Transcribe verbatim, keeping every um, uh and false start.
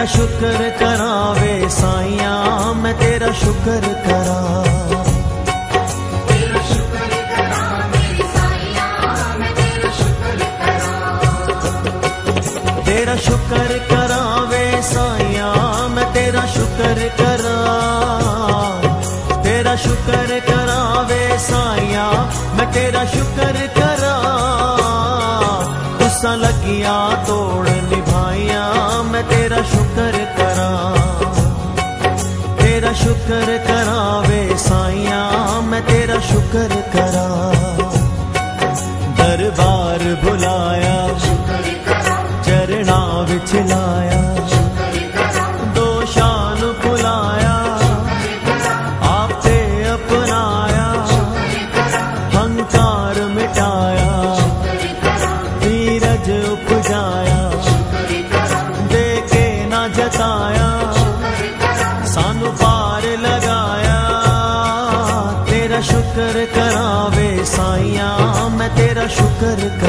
तेरा शुक्र करावे साइया, मैं तेरा शुक्र करा। तेरा शुक्र करावे साइया, मैं तेरा शुक्र करा। तेरा शुक्र करावे साइया, मैं तेरा शुक्र करा। तेरा शुक्र करावे साइया, मैं तेरा शुक्र करा। गुस्सा लगिया तोड़ निभाइया, मैं तेरा शुक्र करा। तेरा शुक्र करावे साइया, मैं तेरा शुक्र करा। दरबार बुलाया चरणा विच लाया, दो शान बुलाया आपे अपनाया। हंकार मिटाया धीरज उपजाया, दे के ना जताया सानू पार लगाया। तेरा शुक्र करावे साइया, मैं तेरा शुक्र